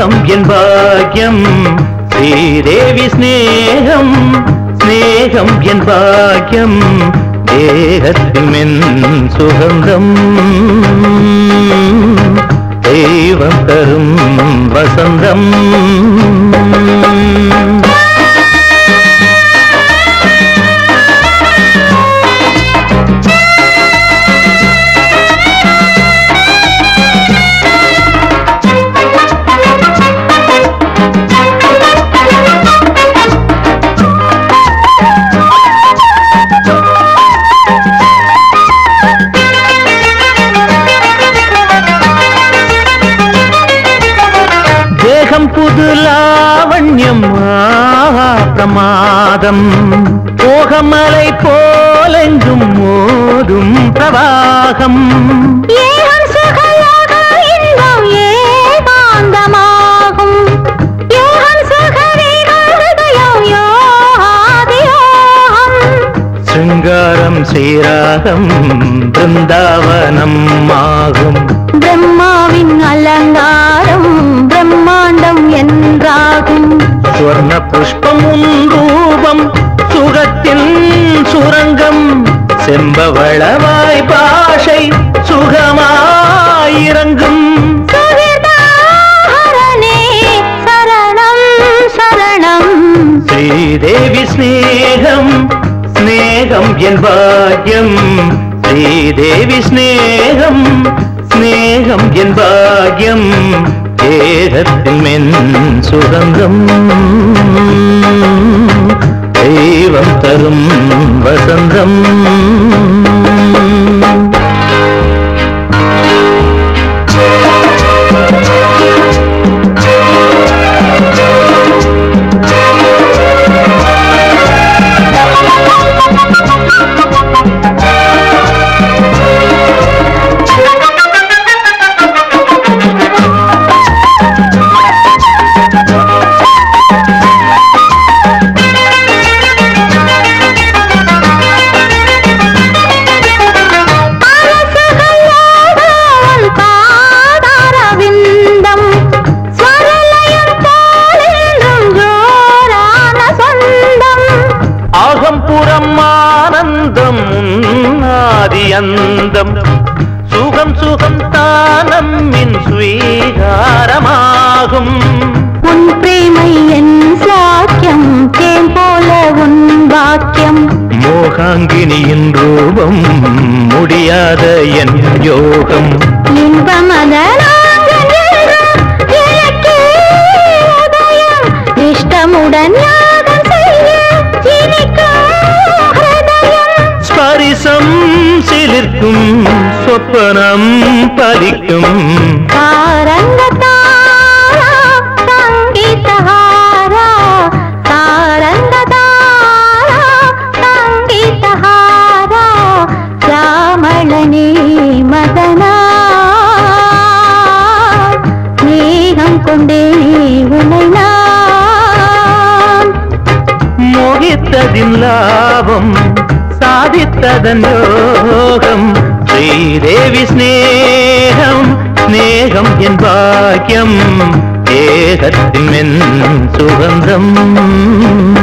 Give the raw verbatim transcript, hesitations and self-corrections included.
ஸ்நேகம் என் பாக்யம் ஸ்ரீதேவி ஸ்நேகம் ஸ்நேகம் என் பாக்யம் தேகத்தில் மென் சுகந்தம் தெய்வம் தரும் வசந்தம் புது லாவண்யம் பிரமாதம் போகமலை போலெங்கும் மோதும் பிரவாகம் சிங்காரம் ஸ்ரீராகம் பிருந்தாவனம் ஆகும் பிரம்மாவின் அலங்காரம் பிரம்மாண்டம் என்றாகும் ஸ்வர்ண புஷ்பம் ரூபம் சுகத்தின் சுரங்கம் செம்பவளவாய் பாஷை சுகமாயிரங்கும் சரணம் சரணம் ஸ்ரீதேவி ஸ்நேகம் ஸ்நேகம் என் பாக்யம் ஸ்ரீதேவி ஸ்நேகம் ஸ்நேகம் என் பாக்யம் தேகத்தில் மென் சுகந்தம் தெய்வம் தரும் வசந்தம் அந்தம் சுகம் சுகம் தானம் மின் ஸ்வீகாரமாகும் உன் பிரேமை என் சாக்கியம் தேன் போல உன் வாக்கியம் மோகாங்கினியின் ரூபம் முடியாத என் யோகம் இஷ்டமுடன் ஸ்பரிசம் சிலிர்க்கும் சொப்பனம் பலிக்கும் சாரங்க தாரா சங்கீதஹாரா சாரங்க தாரா சங்கீதஹாரா ராமளனே மதனா ஸ்நேகம் கொண்டே உன்னை நான் மோகித்ததின் லாபம் சாதித்ததன் யோகம் ஸ்ரீதேவி ஸ்நேகம் ஸ்நேகம் என் பாக்யம் தேகத்தின் மென் சுகந்தம்